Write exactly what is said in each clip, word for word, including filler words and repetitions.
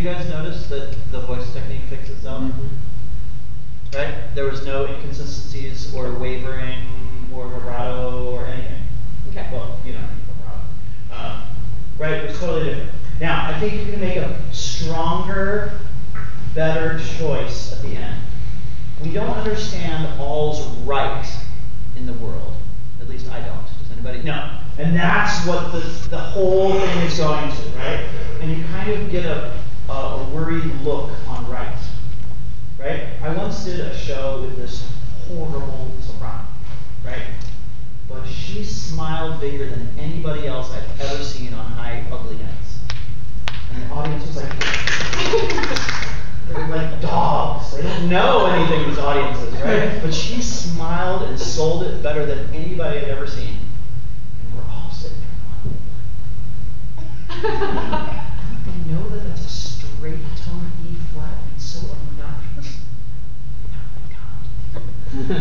guys notice that the voice technique fixed itself? Mm-hmm. Right? There was no inconsistencies or wavering or vibrato or anything. Okay. Well, you know, vibrato. Um, right? It was totally different. Now, I think you can make a stronger, better choice at the end. We don't understand all's right in the world. At least I don't. Does anybody? No. And that's what the, the whole thing is going to, right? And you kind of get a, a worried look on right. Right? I once did a show with this horrible soprano, right? But she smiled bigger than anybody else I've ever seen on High Ugly Nights. And the audience was like, they're like dogs. They don't know anything, these audiences, right? But she smiled and sold it better than anybody I'd ever seen. And we're all sitting there going, I know that that's a straight tone E flat and so obnoxious. Oh my God.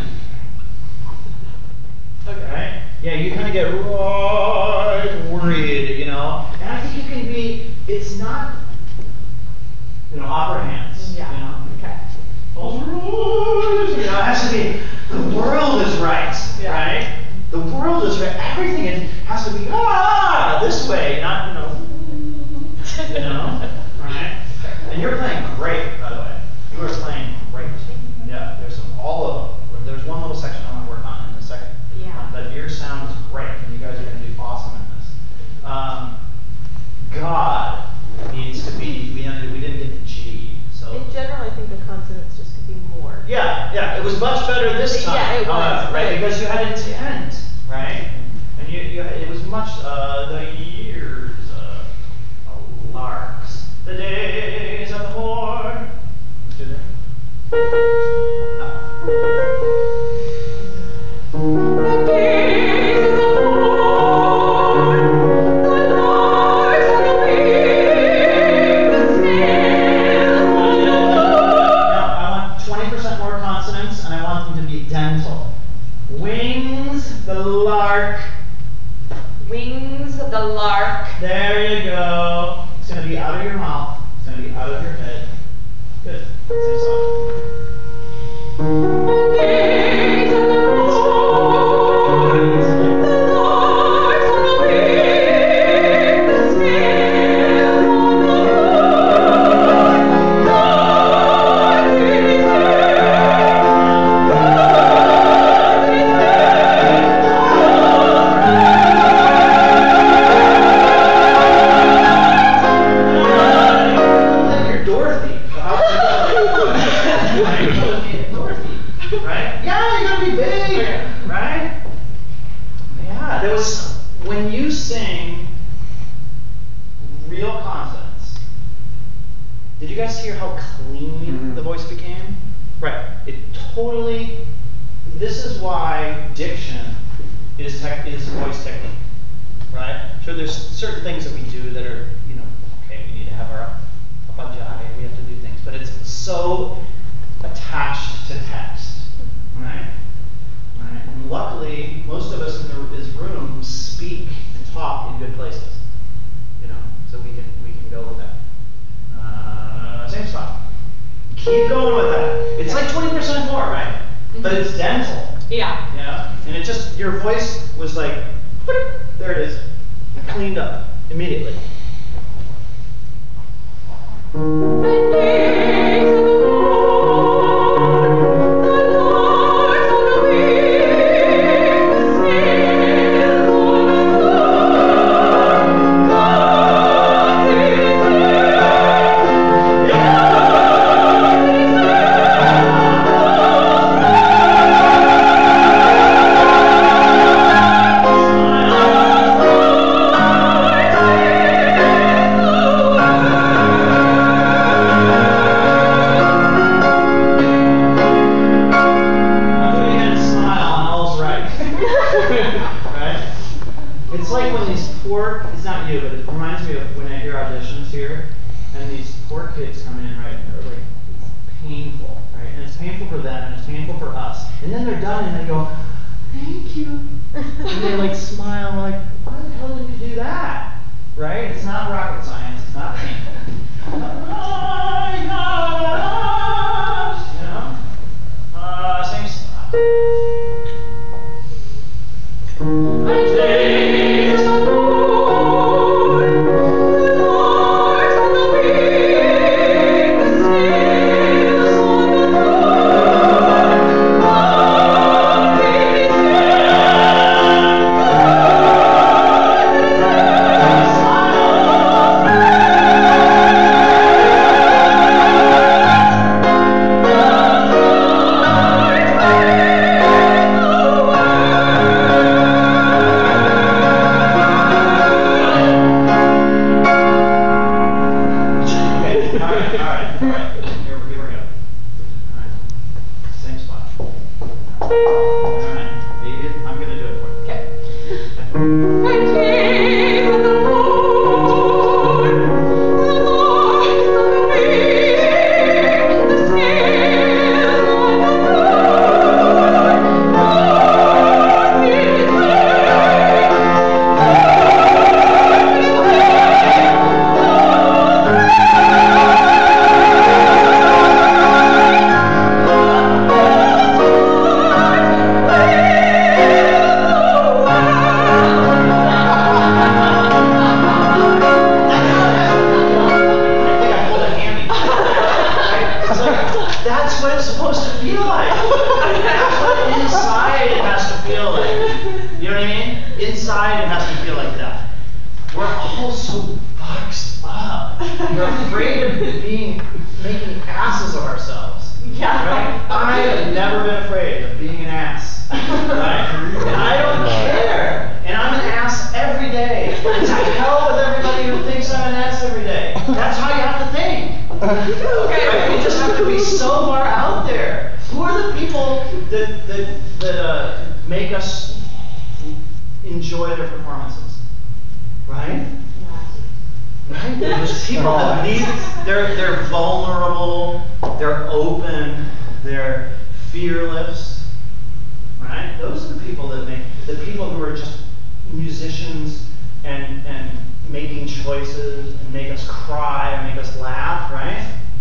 Okay. Right? Yeah, you kind of get right worried, you know. And I think you can be, it's not, you know, opera hands. Yeah. You know? Okay. You know, it has to be, the world is right, Yeah. right? The world is right. Everything is, has to be, ah, this way, not, you know, you know, right? And you're playing great, by the way. You are playing great. Yeah, there's some, all of them. There's one little section I want to work on in a second. Yeah. Um, but your sound is great, and you guys are going to do awesome in this. Um, God needs to be, we, we didn't get the G, so. In general, I think the consonants just could be more. Yeah, yeah, it was much better this time. Yeah, it was. Uh, right, because you had intent, right? And you, you it was much, uh, the years, uh, the larks, the days of the morn. Let's do that. Wings, the lark. Wings of the lark. There you go. It's going to be out of your mouth. It's going to be out of your head. Good. Same song. Wings of the Lord, the Lord on the wing, the snail on the Lord, God is there. Right? Yeah, you're gonna be big, right? Yeah, there was when you sing real consonants. Did you guys hear how clean mm-hmm. the voice became? Right. It totally. This is why diction is tech is voice technique, right? Sure, there's certain things that we do that are, you know, okay, we need to have our apajai, we have to do things, but it's so attached to text, right? Right. And luckily, most of us in the, this room speak and talk in good places, you know, so we can we can go with that. Uh, same spot. Keep going with that. It's like twenty percent more, right? Mm-hmm. But it's dental. Yeah. Yeah. And it just your voice was like, there it is, cleaned up immediately. Right? It's not rocket science. It's not painful. mean? Inside, it has to feel like that. We're all so boxed up. We're afraid of being, making asses of ourselves. Yeah. Right? I have never been afraid of being an ass. Right? And I don't care. And I'm an ass every day. And to hell with everybody who thinks I'm an ass every day. That's how you have to think. Right? You just have to be so far out there. Who are the people that that that uh, make us enjoy their performances? Right? Right? There's people that need, they're they're vulnerable, they're open, they're fearless. Right? Those are the people that make, the people who are just musicians and and making choices and make us cry and make us laugh, right?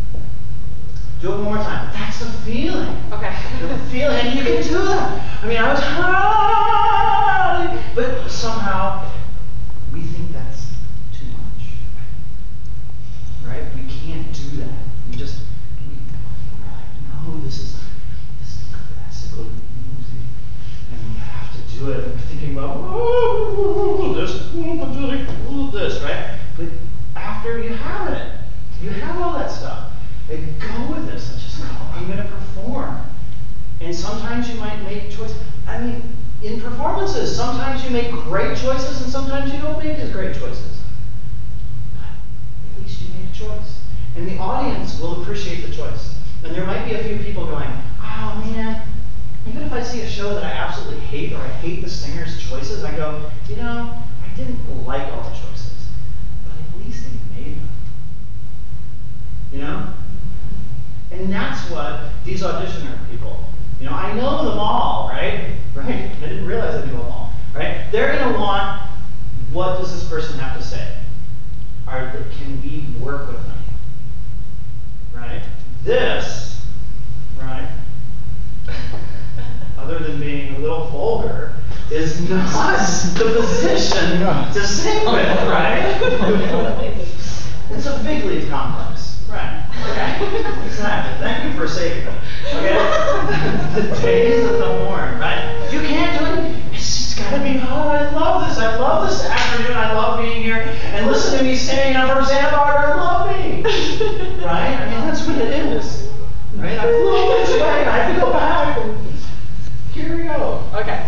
Do it one more time. That's the feeling. Okay. The feeling, and you can do that. I mean, I was high, but somehow we think that's too much, right? We can't do that. We just, we, we're like, no, this is, this is classical music, and we have to do it. And we're thinking about, oh, this, oh, this, right? But after you have it, you have all that stuff. And go with this and just go, I'm going to perform. And sometimes you might make choices. I mean, in performances, sometimes you make great choices and sometimes you don't make as great choices. But at least you made a choice. And the audience will appreciate the choice. And there might be a few people going, oh man, even if I see a show that I absolutely hate or I hate the singer's choices, I go, you know, I didn't like all the choices, but at least they made them. You know? And that's what these auditioner people, you know, I know them all, right? Right? I didn't realize I knew them all, right? They're going to want, what does this person have to say? Are, can we work with them? Right? This, right, other than being a little vulgar, is not the position to sing with, right? It's a big league complex. Right. Okay. Exactly. Thank you for saving it. Okay. The days of the horn, right? You can't do it. It's just gotta be. Oh, I love this. I love this afternoon. I love being here and listen to me sing. I'm from Santa Barbara. Love me. Right? I mean, that's what it is. Right? I flew this way. I have to go back. And here we go. Okay.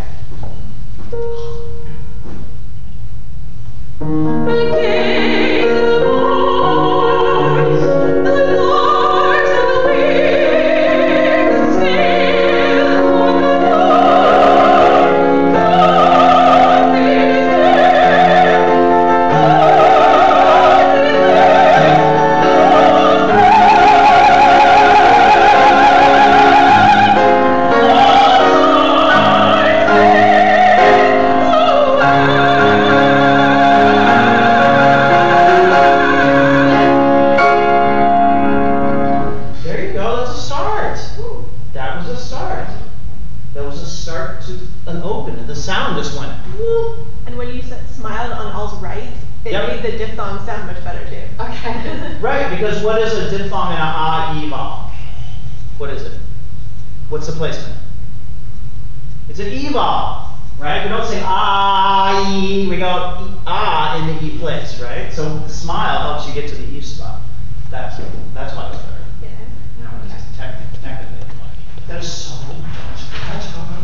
Because what is a diphthong and a ah-ee vowel? What is it? What's the placement? It's an e vowel, right? We don't say ah-ee, we go e ah in the e place, right? So the smile helps you get to the e spot. That's that's why it's better. Yeah. You know, just technically. That is so much better.